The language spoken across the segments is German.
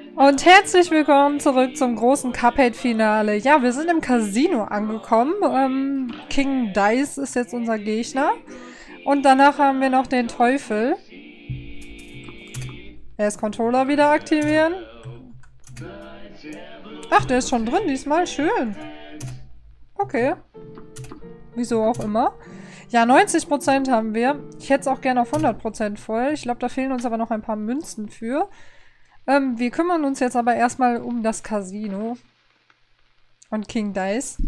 Und herzlich willkommen zurück zum großen Cuphead-Finale. Ja, wir sind im Casino angekommen. King Dice ist jetzt unser Gegner. Und danach haben wir noch den Teufel. Erst Controller wieder aktivieren. Ach, der ist schon drin diesmal. Schön. Okay. Wieso auch immer. Ja, 90% haben wir. Ich hätte es auch gerne auf 100% voll. Ich glaube, da fehlen uns aber noch ein paar Münzen für. Wir kümmern uns jetzt aber erstmal um das Casino. Und King Dice.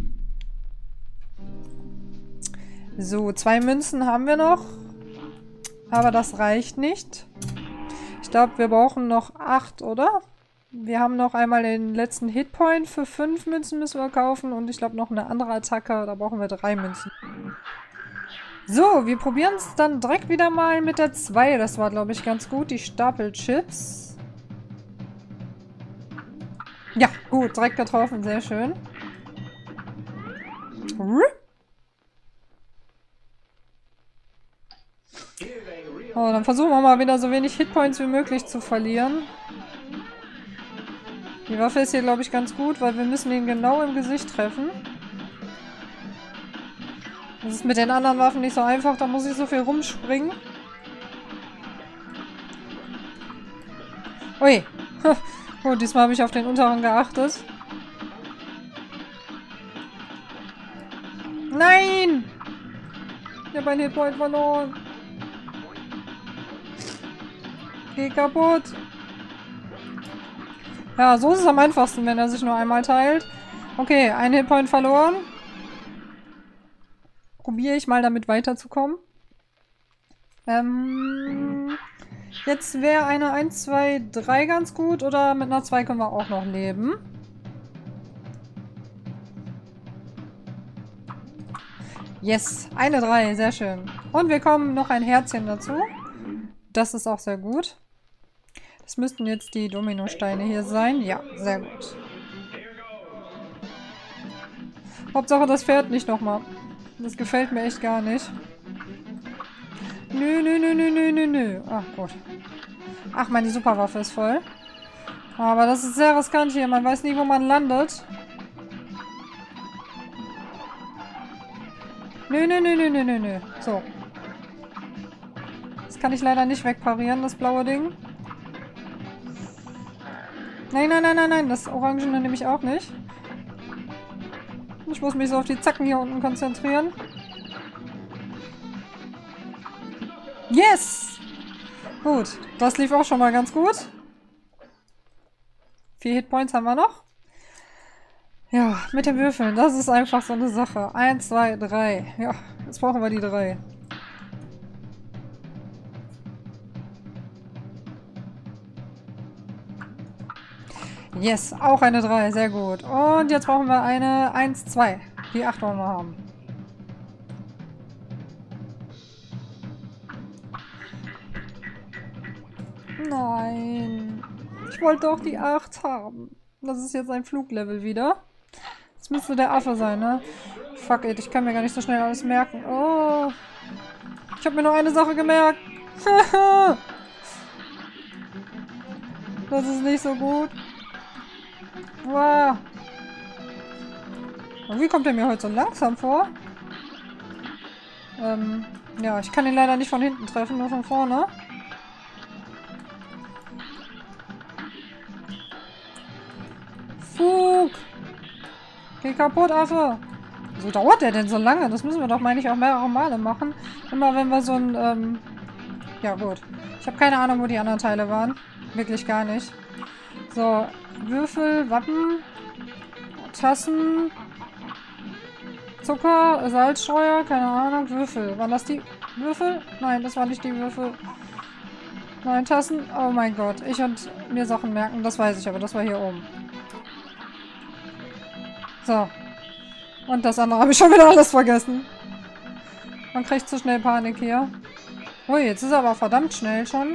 So, 2 Münzen haben wir noch. Aber das reicht nicht. Ich glaube, wir brauchen noch 8, oder? Wir haben noch einmal den letzten Hitpoint für 5 Münzen müssen wir kaufen. Und ich glaube noch eine andere Attacke. Da brauchen wir 3 Münzen. So, wir probieren es dann direkt wieder mal mit der 2. Das war, glaube ich, ganz gut. Die Stapelchips. Ja, gut. Direkt getroffen. Sehr schön. Oh, dann versuchen wir mal wieder so wenig Hitpoints wie möglich zu verlieren. Die Waffe ist hier, glaube ich, ganz gut, weil wir müssen ihn genau im Gesicht treffen. Das ist mit den anderen Waffen nicht so einfach, da muss ich so viel rumspringen. Ui. Gut, diesmal habe ich auf den unteren geachtet. Nein! Ich habe einen Hitpoint verloren. Geh kaputt. Ja, so ist es am einfachsten, wenn er sich nur einmal teilt. Okay, ein Hitpoint verloren. Probiere ich mal damit weiterzukommen. Jetzt wäre eine 1, 2, 3 ganz gut. Oder mit einer 2 können wir auch noch leben. Yes, eine 3, sehr schön. Und wir kommen noch ein Herzchen dazu. Das ist auch sehr gut. Das müssten jetzt die Dominosteine hier sein. Ja, sehr gut. Hauptsache, das fährt nicht nochmal. Das gefällt mir echt gar nicht. Nö, nö, nö, nö, nö, nö, nö. Ach, gut. Ach, meine Superwaffe ist voll. Aber das ist sehr riskant hier. Man weiß nie, wo man landet. Nö, nö, nö, nö, nö, nö, nö. So. Das kann ich leider nicht wegparieren, das blaue Ding. Nein, nein, nein, nein, nein. Das Orangene nehme ich auch nicht. Ich muss mich so auf die Zacken hier unten konzentrieren. Yes! Gut, das lief auch schon mal ganz gut. 4 Hitpoints haben wir noch. Ja, mit den Würfeln, das ist einfach so eine Sache. 1, 2, 3. Ja, jetzt brauchen wir die 3. Yes, auch eine 3, sehr gut. Und jetzt brauchen wir eine 1, 2. Die 8 wollen wir haben. Nein. Ich wollte doch die 8 haben. Das ist jetzt ein Fluglevel wieder. Das müsste der Affe sein, ne? Fuck it, ich kann mir gar nicht so schnell alles merken. Oh. Ich habe mir nur eine Sache gemerkt. Das ist nicht so gut. Wow. Und wie kommt er mir heute so langsam vor? Ja, ich kann ihn leider nicht von hinten treffen, nur von vorne. Fug! Geh kaputt, Affe! Wieso dauert der denn so lange? Das müssen wir doch, meine ich, auch mehrere Male machen. Immer wenn wir so ein, ja gut. Ich habe keine Ahnung, wo die anderen Teile waren. Wirklich gar nicht. So, Würfel, Wappen, Tassen, Zucker, Salzstreuer, keine Ahnung, Würfel. Waren das die Würfel? Nein, das waren nicht die Würfel. Nein, Tassen. Oh mein Gott. Ich und mir Sachen merken, das weiß ich, aber das war hier oben. So. Und das andere habe ich schon wieder alles vergessen. Man kriegt zu schnell Panik hier. Ui, jetzt ist er aber verdammt schnell schon.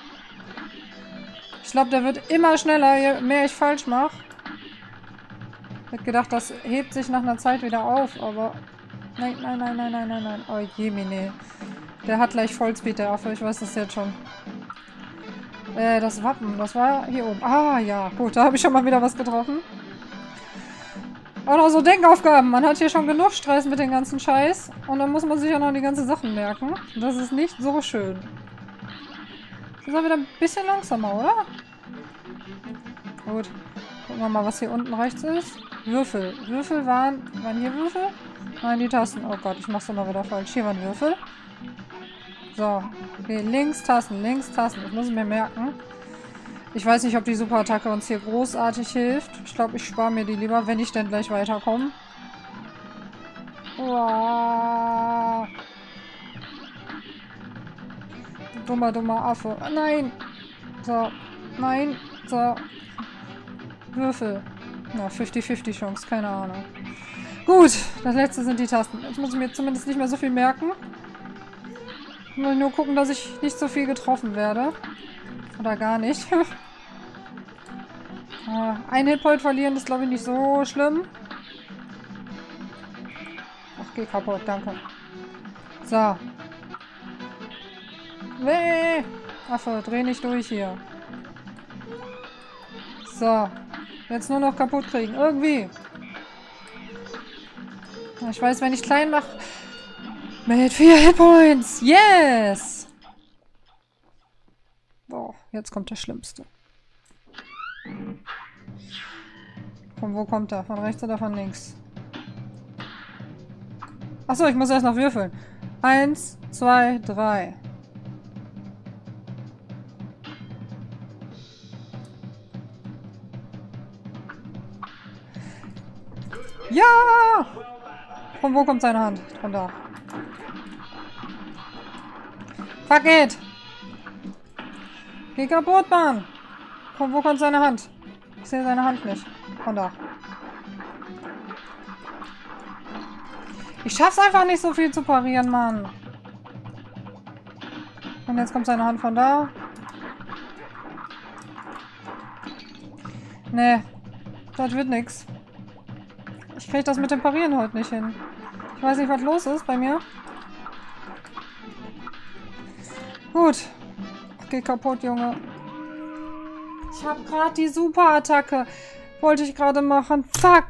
Ich glaube, der wird immer schneller, je mehr ich falsch mache. Ich hätte gedacht, das hebt sich nach einer Zeit wieder auf, aber... Nein, nein, nein, nein, nein, nein, nein. Oh je, Mine. Der hat gleich Vollspeed, der Affe. Ich weiß das jetzt schon. Das Wappen, das war hier oben. Ah, ja, gut, da habe ich schon mal wieder was getroffen. Auch noch so Denkaufgaben. Man hat hier schon genug Stress mit dem ganzen Scheiß. Und dann muss man sich auch noch die ganzen Sachen merken. Das ist nicht so schön. Das ist auch wieder ein bisschen langsamer, oder? Gut. Gucken wir mal, was hier unten rechts ist. Würfel. Würfel waren hier Würfel? Nein, die Tasten. Oh Gott, ich mach's immer wieder falsch. Hier waren Würfel. So. Okay, links Tasten, links Tasten. Das muss ich mir merken. Ich weiß nicht, ob die Superattacke uns hier großartig hilft. Ich glaube, ich spare mir die lieber, wenn ich denn gleich weiterkomme. Uah. Dummer Affe. Nein! So. Nein. So. Würfel. Na, 50-50 Chance. Keine Ahnung. Gut. Das letzte sind die Tasten. Jetzt muss ich mir zumindest nicht mehr so viel merken. Ich muss nur gucken, dass ich nicht so viel getroffen werde. Oder gar nicht. Ein Hitpoint verlieren ist, glaube ich, nicht so schlimm. Ach, geh kaputt, danke. So. Weh! Affe, dreh nicht durch hier. So. Jetzt nur noch kaputt kriegen. Irgendwie. Ich weiß, wenn ich klein mache. Mit 4 Hitpoints. Yes! Boah, jetzt kommt der Schlimmste. Von wo kommt er? Von rechts oder von links? Achso, ich muss erst noch würfeln. 1, 2, 3. Ja! Von wo kommt seine Hand? Von da. Fuck it! Geh kaputt, Mann! Von wo kommt seine Hand? Ich sehe seine Hand nicht. Von da. Ich schaff's einfach nicht so viel zu parieren, Mann. Und jetzt kommt seine Hand von da. Nee. Das wird nix. Ich krieg das mit dem Parieren heute nicht hin. Ich weiß nicht, was los ist bei mir. Gut. Geh kaputt, Junge. Ich habe gerade die Superattacke. Wollte ich gerade machen. Fuck.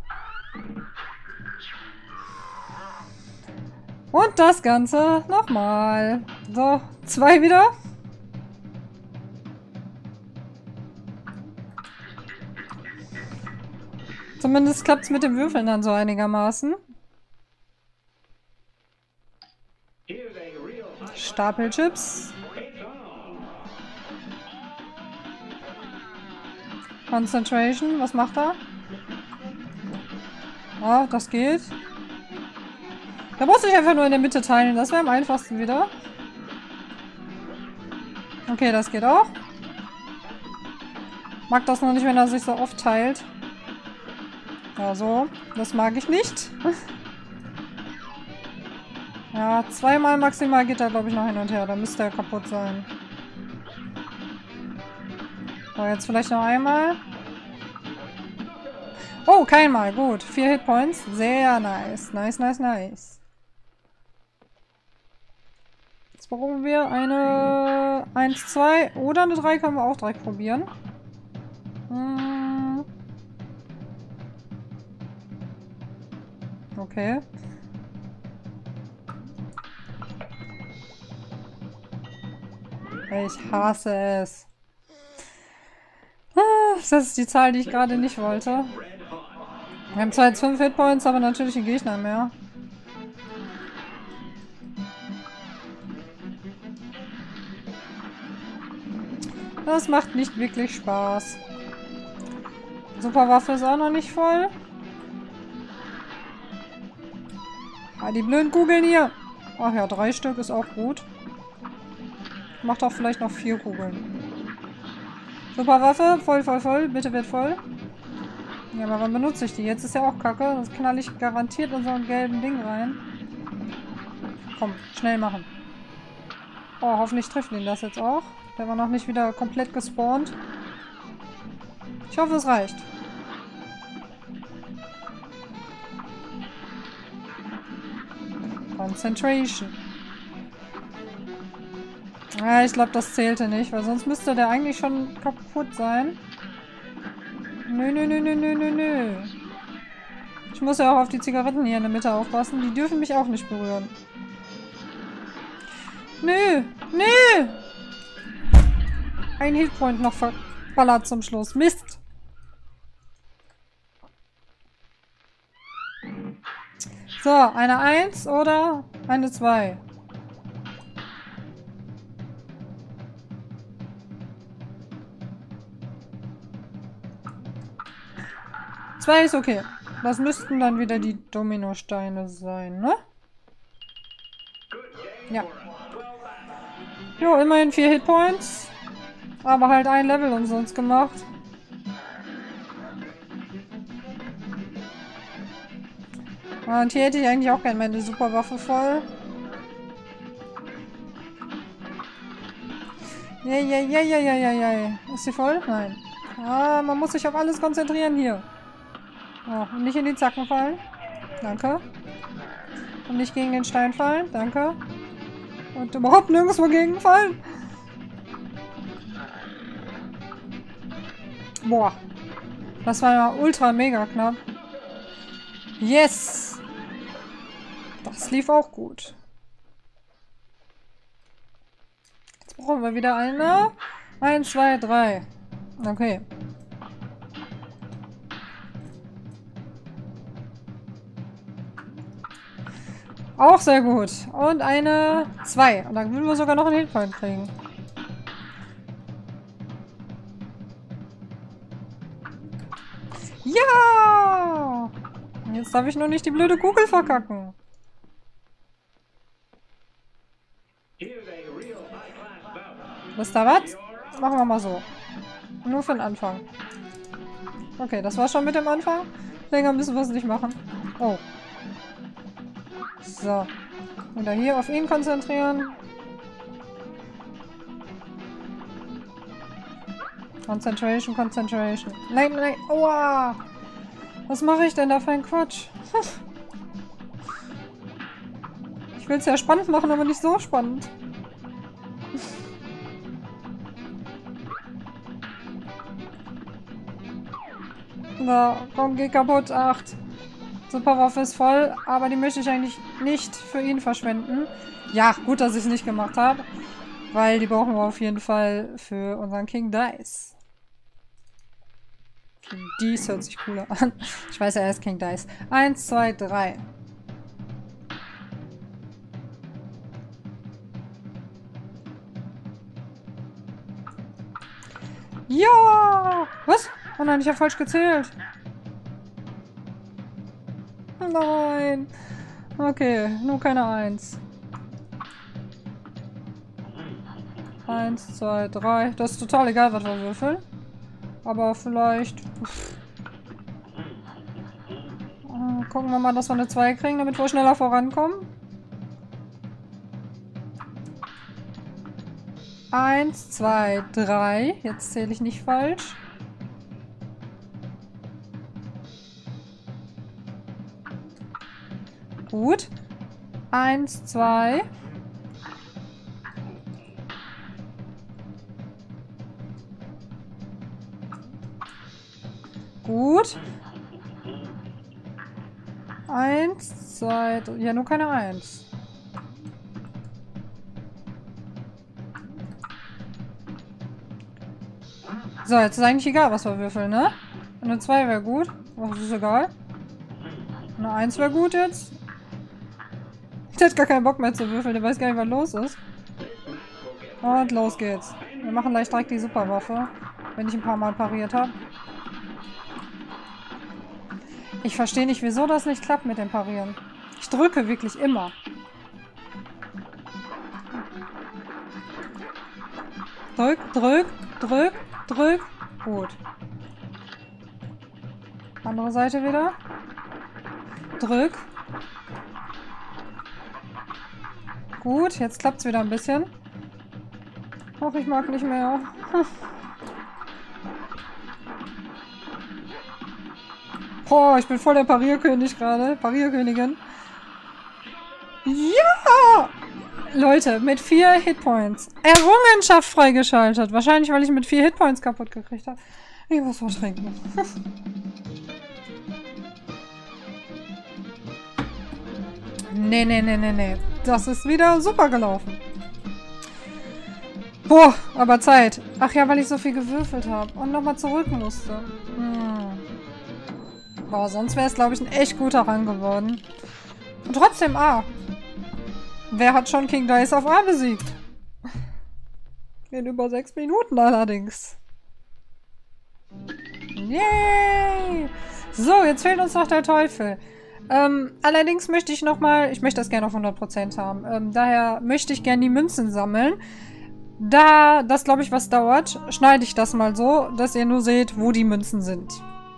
Und das Ganze nochmal. So, 2 wieder. Zumindest klappt es mit dem Würfeln dann so einigermaßen. Stapelchips. Concentration, was macht er? Ah, das geht. Da muss ich einfach nur in der Mitte teilen. Das wäre am einfachsten wieder. Okay, das geht auch. Mag das nur nicht, wenn er sich so oft teilt. Ja, so. Das mag ich nicht. Ja, 2-mal maximal geht er, glaube ich, noch hin und her. Da müsste er kaputt sein. So, jetzt vielleicht noch einmal. Oh, keinmal. Gut. 4 Hitpoints. Sehr nice. Nice. Jetzt brauchen wir eine 1, 2 oder eine 3 können wir auch direkt probieren. Okay. Ich hasse es. Das ist die Zahl, die ich gerade nicht wollte. Wir haben zwar jetzt 5 Hitpoints, aber natürlich ein Gegner mehr. Das macht nicht wirklich Spaß. Superwaffe ist auch noch nicht voll. Ah, die blöden Kugeln hier. Ach ja, 3 Stück ist auch gut. Macht auch vielleicht noch 4 Kugeln. Superwaffe, voll. Bitte wird voll. Ja, aber wann benutze ich die? Jetzt ist ja auch kacke. Das knall ich garantiert in so ein gelben Ding rein. Komm, schnell machen. Oh, hoffentlich trifft ihn das jetzt auch. Der war noch nicht wieder komplett gespawnt. Ich hoffe, es reicht. Concentration. Ja, ich glaube, das zählte nicht, weil sonst müsste der eigentlich schon kaputt sein. Nö, nö, nö, nö, nö, nö, nö. Ich muss ja auch auf die Zigaretten hier in der Mitte aufpassen. Die dürfen mich auch nicht berühren. Nö, nö! Ein Hitpoint noch verballert zum Schluss. Mist! So, eine 1 oder eine 2? Zwei ist okay. Das müssten dann wieder die Dominosteine sein, ne? Ja. Jo, immerhin 4 Hitpoints. Aber halt ein Level umsonst gemacht. Und hier hätte ich eigentlich auch gerne meine Superwaffe voll. Jei. Ist sie voll? Nein. Ah, man muss sich auf alles konzentrieren hier. Oh, und nicht in die Zacken fallen. Danke. Und nicht gegen den Stein fallen. Danke. Und überhaupt nirgendwo gegen fallen. Boah. Das war ja ultra mega knapp. Yes! Das lief auch gut. Jetzt brauchen wir wieder eine. 1, 2, 3. Okay. Auch sehr gut. Und eine 2. Und dann würden wir sogar noch einen Hitpoint kriegen. Ja! Jetzt darf ich nur nicht die blöde Kugel verkacken. Wisst ihr was? Machen wir mal so. Nur für den Anfang. Okay, das war schon mit dem Anfang. Länger müssen wir es nicht machen. Oh. So. Wieder hier auf ihn konzentrieren. Concentration. Nein. Aua! Was mache ich denn da für einen Quatsch? Ich will es ja spannend machen, aber nicht so spannend. So, komm, geh kaputt. 8. Superwaffe ist voll, aber die möchte ich eigentlich nicht für ihn verschwenden. Ja, gut, dass ich es nicht gemacht habe. Weil die brauchen wir auf jeden Fall für unseren King Dice. King Dice hört sich cooler an. Ich weiß ja, er ist King Dice. 1, 2, 3. Ja! Was? Oh nein, ich habe falsch gezählt. Nein. Okay, nur keine 1. 1, 2, 3. Das ist total egal, was wir würfeln. Aber vielleicht... gucken wir mal, dass wir eine 2 kriegen, damit wir schneller vorankommen. 1, 2, 3. Jetzt zähle ich nicht falsch. Gut. 1, 2. Gut. 1, 2, 3. Ja, nur keine 1. So, jetzt ist eigentlich egal, was wir würfeln, ne? Eine 2 wäre gut. Oh, das ist egal. Eine 1 wäre gut jetzt. Der hat gar keinen Bock mehr zu würfeln. Der weiß gar nicht, was los ist. Und los geht's. Wir machen gleich direkt die Superwaffe. Wenn ich ein paar Mal pariert habe. Ich verstehe nicht, wieso das nicht klappt mit dem Parieren. Ich drücke wirklich immer. Drück. Gut. Andere Seite wieder. Drück. Gut, jetzt klappt es wieder ein bisschen. Ach, ich mag nicht mehr. Boah, ich bin voll der Parierkönig gerade. Parierkönigin. Ja! Leute, mit 4 Hitpoints. Errungenschaft freigeschaltet. Wahrscheinlich, weil ich mit 4 Hitpoints kaputt gekriegt habe. Ich muss was trinken. Nee. Das ist wieder super gelaufen. Boah, aber Zeit. Ach ja, weil ich so viel gewürfelt habe und nochmal zurück musste. Boah, sonst wäre es, glaube ich, ein echt guter Rang geworden. Und trotzdem A. Wer hat schon King Dice auf A besiegt? In über 6 Minuten allerdings. Yay! So, jetzt fehlt uns noch der Teufel. Allerdings möchte ich nochmal... Ich möchte das gerne auf 100% haben. Daher möchte ich gerne die Münzen sammeln. Da das, glaube ich, was dauert, schneide ich das mal so, dass ihr nur seht, wo die Münzen sind.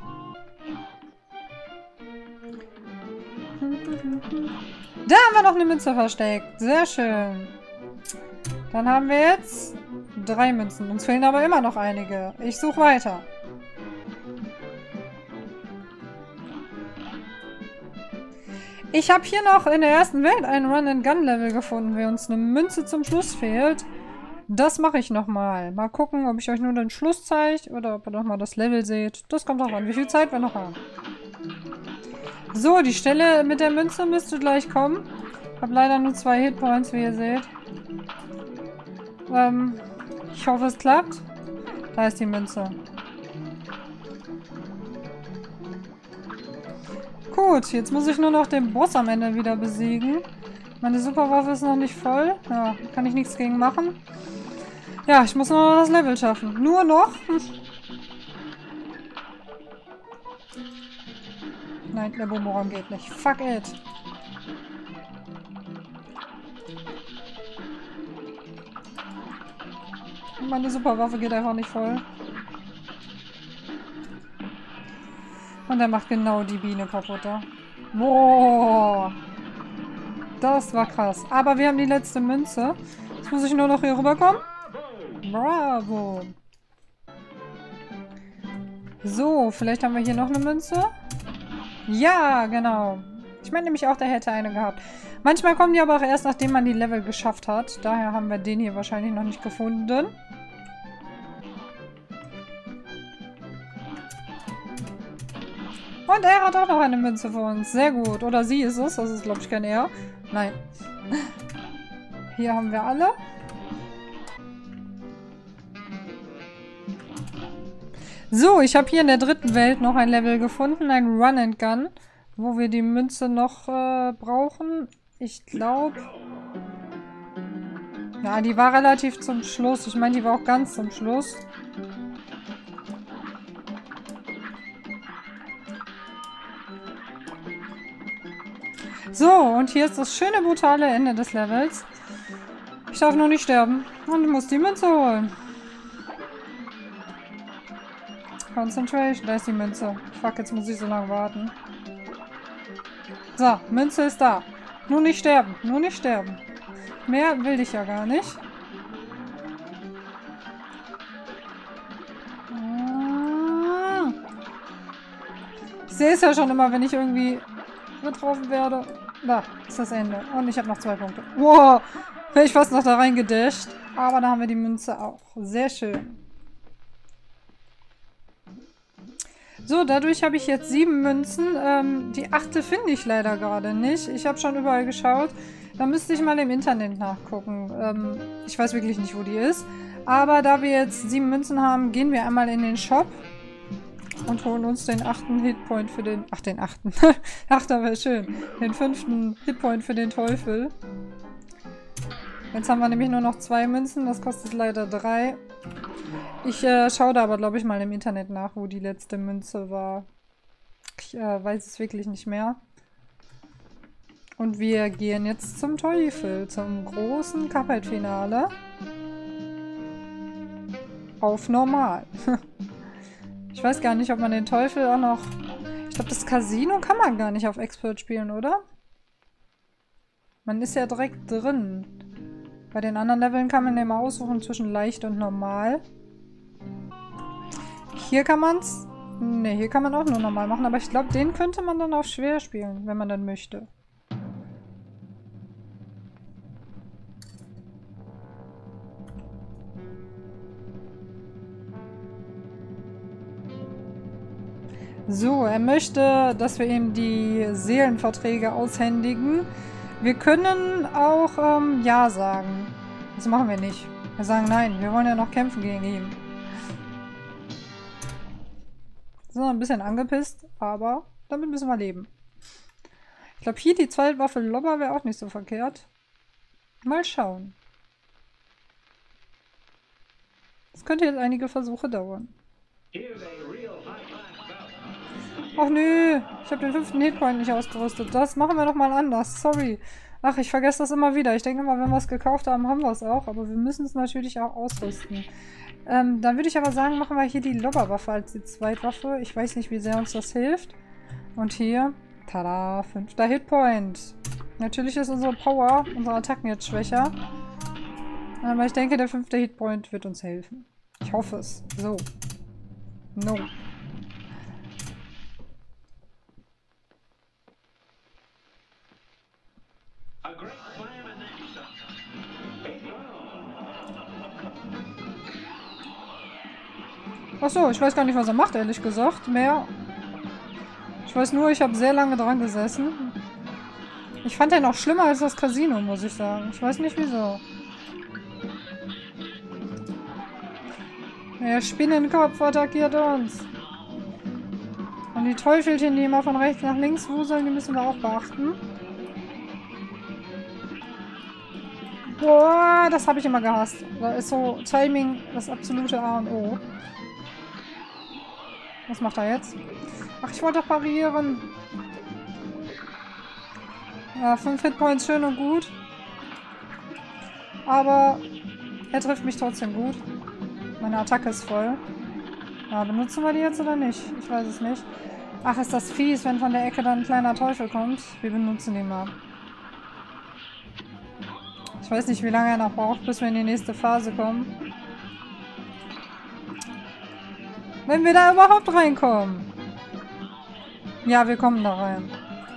Da haben wir noch eine Münze versteckt. Sehr schön. Dann haben wir jetzt 3 Münzen. Uns fehlen aber immer noch einige. Ich suche weiter. Ich habe hier noch in der ersten Welt ein Run-and-Gun-Level gefunden, wo uns eine Münze zum Schluss fehlt. Das mache ich nochmal. Mal gucken, ob ich euch nur den Schluss zeige oder ob ihr nochmal das Level seht. Das kommt auch an, wie viel Zeit wir noch haben. So, die Stelle mit der Münze müsste gleich kommen. Ich habe leider nur 2 Hitpoints, wie ihr seht. Ich hoffe, es klappt. Da ist die Münze. Gut, jetzt muss ich nur noch den Boss am Ende wieder besiegen. Meine Superwaffe ist noch nicht voll. Ja, kann ich nichts gegen machen. Ja, ich muss nur noch das Level schaffen. Nur noch? Nein, der Bumerang geht nicht. Fuck it. Meine Superwaffe geht einfach nicht voll. Und er macht genau die Biene kaputt. Boah. Das war krass. Aber wir haben die letzte Münze. Jetzt muss ich nur noch hier rüberkommen. Bravo. So, vielleicht haben wir hier noch eine Münze. Ja, genau. Ich meine nämlich auch, der hätte eine gehabt. Manchmal kommen die aber auch erst, nachdem man die Level geschafft hat. Daher haben wir den hier wahrscheinlich noch nicht gefunden. Und er hat auch noch eine Münze für uns. Sehr gut. Oder sie ist es. Das ist, glaube ich, kein er. Nein. Hier haben wir alle. So, ich habe hier in der dritten Welt noch ein Level gefunden. Ein Run and Gun. Wo wir die Münze noch brauchen. Ich glaube... Ja, die war relativ zum Schluss. Ich meine, die war auch ganz zum Schluss. So, und hier ist das schöne, brutale Ende des Levels. Ich darf nur nicht sterben. Und ich muss die Münze holen. Concentration. Da ist die Münze. Fuck, jetzt muss ich so lange warten. So, Münze ist da. Nur nicht sterben. Nur nicht sterben. Mehr will ich ja gar nicht. Ich sehe es ja schon immer, wenn ich irgendwie getroffen werde. Da ist das Ende. Und ich habe noch 2 Punkte. Wow, wäre ich fast noch da reingedasht. Aber da haben wir die Münze auch. Sehr schön. So, dadurch habe ich jetzt 7 Münzen. Die 8. finde ich leider gerade nicht. Ich habe schon überall geschaut. Da müsste ich mal im Internet nachgucken. Ich weiß wirklich nicht, wo die ist. Aber da wir jetzt 7 Münzen haben, gehen wir einmal in den Shop. Und holen uns den 8. Hitpoint für den... Ach, den 8. 8. wäre schön. Den 5. Hitpoint für den Teufel. Jetzt haben wir nämlich nur noch 2 Münzen. Das kostet leider 3. Ich schaue da aber, glaube ich, mal im Internet nach, wo die letzte Münze war. Ich weiß es wirklich nicht mehr. Und wir gehen jetzt zum Teufel. Zum großen Cuphead-Finale. Auf normal. Ich weiß gar nicht, ob man den Teufel auch noch... Ich glaube, das Casino kann man gar nicht auf Expert spielen, oder? Man ist ja direkt drin. Bei den anderen Leveln kann man ja immer aussuchen zwischen leicht und normal. Hier kann man's... Ne, hier kann man auch nur normal machen. Aber ich glaube, den könnte man dann auf schwer spielen, wenn man dann möchte. So, er möchte, dass wir ihm die Seelenverträge aushändigen. Wir können auch Ja sagen. Das machen wir nicht. Wir sagen nein, wir wollen ja noch kämpfen gegen ihn. Sind noch ein bisschen angepisst, aber damit müssen wir leben. Ich glaube, hier die Zweitwaffe Lobber wäre auch nicht so verkehrt. Mal schauen. Das könnte jetzt einige Versuche dauern. Ach nö, ich habe den 5. Hitpoint nicht ausgerüstet. Das machen wir doch mal anders. Sorry. Ach, ich vergesse das immer wieder. Ich denke immer, wenn wir es gekauft haben, haben wir es auch. Aber wir müssen es natürlich auch ausrüsten. Dann würde ich aber sagen, machen wir hier die Lobberwaffe als die Zweitwaffe. Ich weiß nicht, wie sehr uns das hilft. Und hier, tada, 5. Hitpoint. Natürlich ist unsere Power, unsere Attacken jetzt schwächer. Aber ich denke, der 5. Hitpoint wird uns helfen. Ich hoffe es. So. No. Achso, ich weiß gar nicht, was er macht, ehrlich gesagt. Mehr. Ich weiß nur, ich habe sehr lange dran gesessen. Ich fand den auch schlimmer als das Casino, muss ich sagen. Ich weiß nicht, wieso. Der Spinnenkopf attackiert uns. Und die Teufelchen, die immer von rechts nach links wuseln, die müssen wir auch beachten. Boah, das habe ich immer gehasst. Da ist so Timing das absolute A und O. Was macht er jetzt? Ach, ich wollte doch parieren. Ja, 5 Hitpoints, schön und gut. Aber er trifft mich trotzdem gut. Meine Attacke ist voll. Ja, benutzen wir die jetzt oder nicht? Ich weiß es nicht. Ach, ist das fies, wenn von der Ecke dann ein kleiner Teufel kommt. Wir benutzen den mal. Ich weiß nicht, wie lange er noch braucht, bis wir in die nächste Phase kommen. Wenn wir da überhaupt reinkommen. Ja, wir kommen da rein.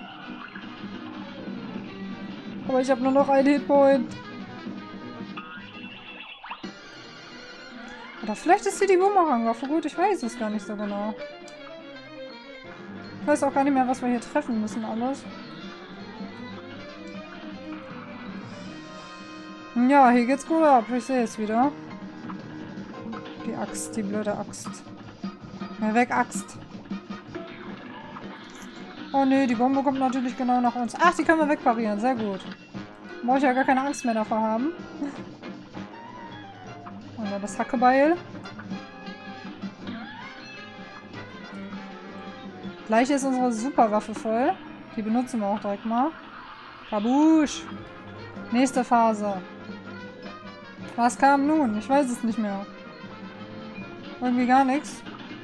Aber ich habe nur noch einen Hitpoint. Oder vielleicht ist hier die Boomerang-Waffe gut. Ich weiß es gar nicht so genau. Ich weiß auch gar nicht mehr, was wir hier treffen müssen alles. Ja, hier geht's gut ab. Ich sehe es wieder. Die Axt, die blöde Axt. Ja, weg, Axt. Oh ne, die Bombe kommt natürlich genau nach uns. Ach, die können wir wegparieren. Sehr gut. Brauche ich ja gar keine Angst mehr davor haben. Und dann das Hackebeil. Gleich ist unsere Superwaffe voll. Die benutzen wir auch direkt mal. Kabusch. Nächste Phase. Was kam nun? Ich weiß es nicht mehr. Irgendwie gar nichts.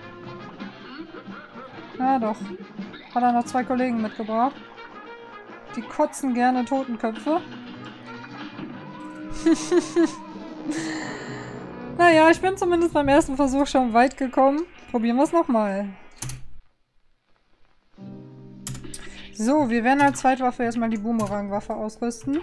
Ja, doch. Hat er noch 2 Kollegen mitgebracht. Die kotzen gerne Totenköpfe. Naja, ich bin zumindest beim ersten Versuch schon weit gekommen. Probieren wir es nochmal. So, wir werden als Zweitwaffe erstmal die Boomerang-Waffe ausrüsten.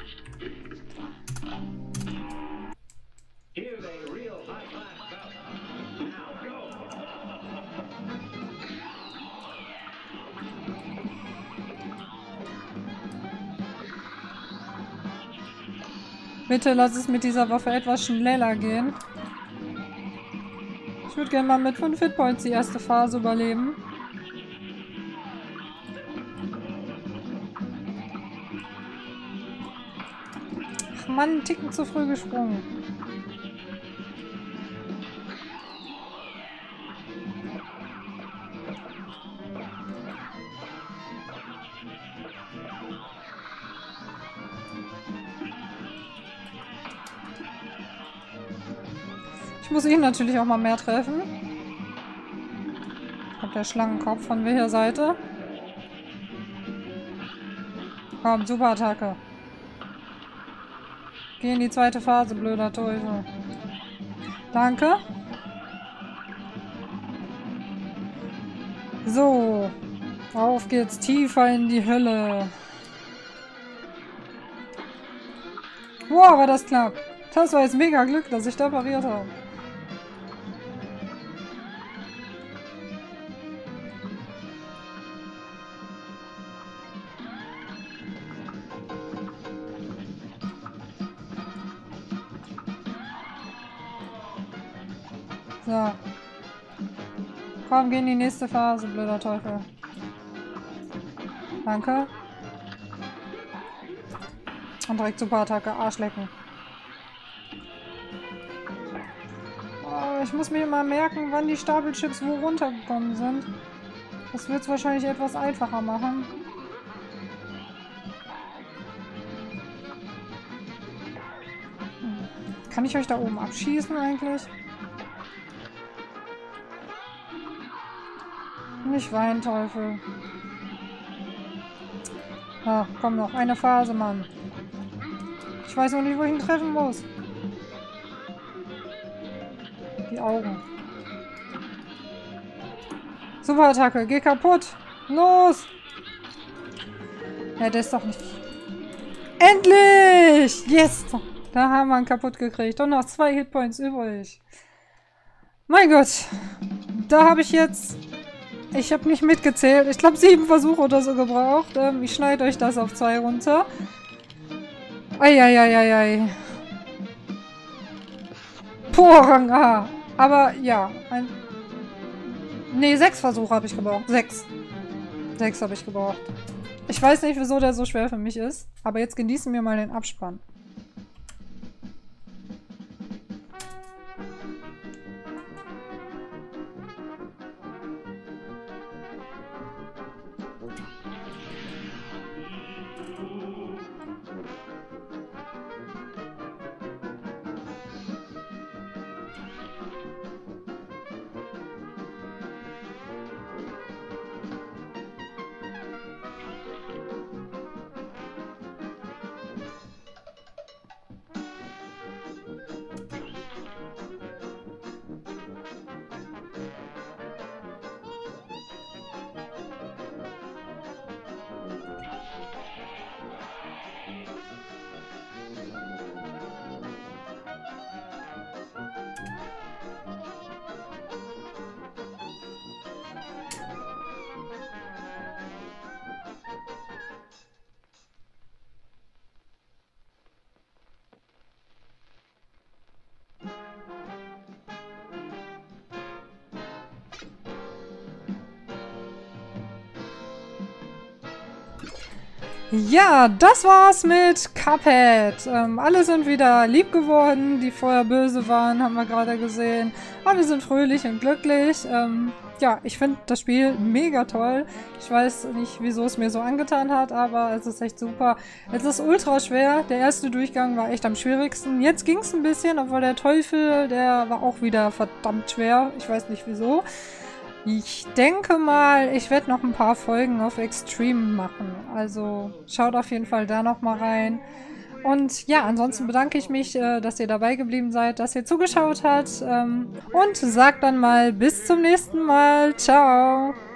Bitte lass es mit dieser Waffe etwas schneller gehen. Ich würde gerne mal mit 5 Hitpoints die erste Phase überleben. Ach Mann, einen Ticken zu früh gesprungen. Ich muss ihn natürlich auch mal mehr treffen. Kommt der Schlangenkopf von welcher Seite? Komm, super Attacke. Geh in die zweite Phase, blöder Teufel. Danke. So. Auf geht's tiefer in die Hölle. Wow, war das knapp. Das war jetzt mega Glück, dass ich da pariert habe. So. Komm, geh in die nächste Phase, blöder Teufel. Danke. Und direkt Superattacke. Arschlecken. Oh, ich muss mir mal merken, wann die Stapelchips wo runtergekommen sind. Das wird es wahrscheinlich etwas einfacher machen. Kann ich euch da oben abschießen eigentlich? Nicht weinen, Teufel. Ah, komm noch. Eine Phase, Mann. Ich weiß noch nicht, wo ich ihn treffen muss. Die Augen. Superattacke. Geh kaputt. Los! Ja, der ist doch nicht... Endlich! Yes! Da haben wir ihn kaputt gekriegt. Und noch 2 Hitpoints übrig. Mein Gott. Da habe ich jetzt... Ich habe nicht mitgezählt. Ich glaube 7 Versuche oder so gebraucht. Ich schneide euch das auf 2 runter. Eieieiei. Puh, Rang A. Aber ja. Ne, 6 Versuche habe ich gebraucht. 6. 6 habe ich gebraucht. Ich weiß nicht, wieso der so schwer für mich ist. Aber jetzt genießen wir mal den Abspann. Ja, das war's mit Cuphead. Alle sind wieder lieb geworden, die vorher böse waren, haben wir gerade gesehen. Aber wir sind fröhlich und glücklich. Ja, ich finde das Spiel mega toll. Ich weiß nicht, wieso es mir so angetan hat, aber es ist echt super. Es ist ultra schwer. Der erste Durchgang war echt am schwierigsten. Jetzt ging es ein bisschen, obwohl der Teufel, der war auch wieder verdammt schwer. Ich weiß nicht wieso. Ich denke mal, ich werde noch ein paar Folgen auf Extreme machen. Also schaut auf jeden Fall da noch mal rein. Und ja, ansonsten bedanke ich mich, dass ihr dabei geblieben seid, dass ihr zugeschaut habt. Und sagt dann mal bis zum nächsten Mal. Ciao!